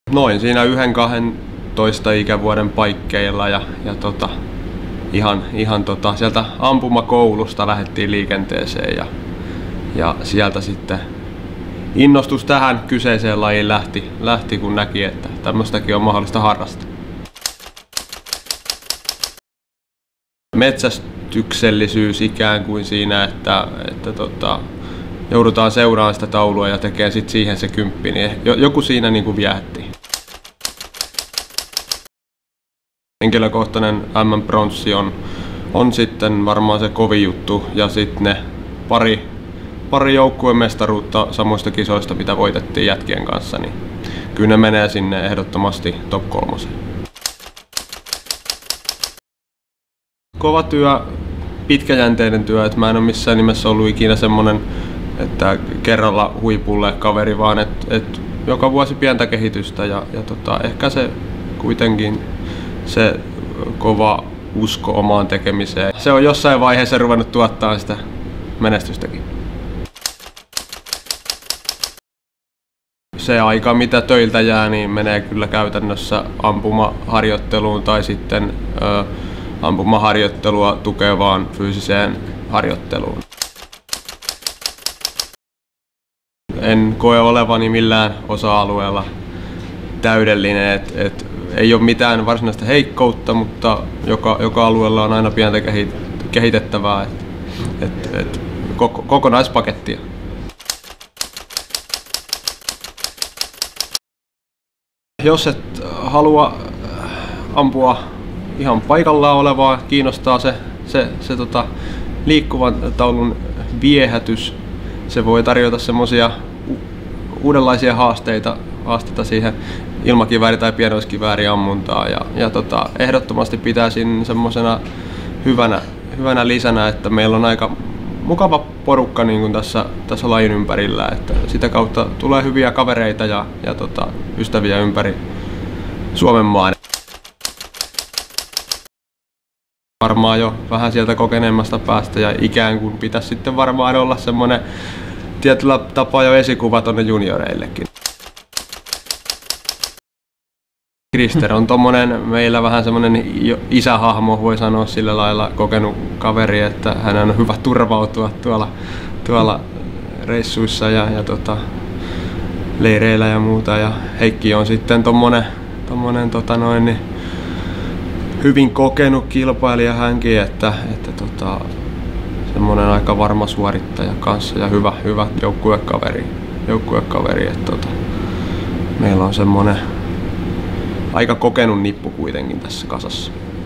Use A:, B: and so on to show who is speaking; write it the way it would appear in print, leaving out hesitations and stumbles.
A: Noin siinä 11-12 ikävuoden paikkeilla ja ihan sieltä ampumakoulusta lähdettiin liikenteeseen ja sieltä sitten innostus tähän kyseiseen lajiin lähti kun näki, että tämmöistäkin on mahdollista harrastaa. Metsästyksellisyys ikään kuin siinä, että joudutaan seuraamaan sitä taulua ja tekee sit siihen se 10, niin joku siinä niin kuin viehätti. Henkilökohtainen MM-pronssi on sitten varmaan se kovin juttu ja sitten ne pari joukkueen mestaruutta samoista kisoista, mitä voitettiin jätkien kanssa, niin kyllä ne menee sinne ehdottomasti top 3. Kova työ, pitkäjänteinen työ, että mä en ole missään nimessä ollut ikinä semmonen, että kerralla huipulle kaveri, vaan että joka vuosi pientä kehitystä ja ehkä se kuitenkin se kova usko omaan tekemiseen. Se on jossain vaiheessa ruvennut tuottaa sitä menestystäkin. Se aika, mitä töiltä jää, niin menee kyllä käytännössä ampumaharjoitteluun tai sitten ampumaharjoittelua tukevaan fyysiseen harjoitteluun. En koe olevani millään osa-alueella täydellinen, et ei ole mitään varsinaista heikkoutta, mutta joka alueella on aina pientä kehitettävää, kokonaispakettia. Jos et halua ampua ihan paikallaan olevaa, kiinnostaa se liikkuvan taulun viehätys. Se voi tarjota semmoisia uudenlaisia haasteita siihen ilmakivääri- tai pienoiskivääriammuntaan ja ehdottomasti pitäisin semmosena hyvänä lisänä, että meillä on aika mukava porukka niin kuin tässä lajin ympärillä, että sitä kautta tulee hyviä kavereita ja ystäviä ympäri Suomenmaan. Varmaan jo vähän sieltä kokeneemmasta päästä ja ikään kuin pitäisi sitten varmaan olla semmoinen tietyllä tapaa jo esikuva tonne junioreillekin. Krister on tommonen meillä vähän semmonen isähahmo, voi sanoa sillä lailla, kokenut kaveri, että hän on hyvä turvautua tuolla reissuissa ja leireillä ja muuta. Ja Heikki on sitten tommonen hyvin kokenut kilpailija hänkin, että semmonen aika varma suorittaja kanssa ja hyvä joukkuekaveri, että meillä on semmonen aika kokenut nippu kuitenkin tässä kasassa.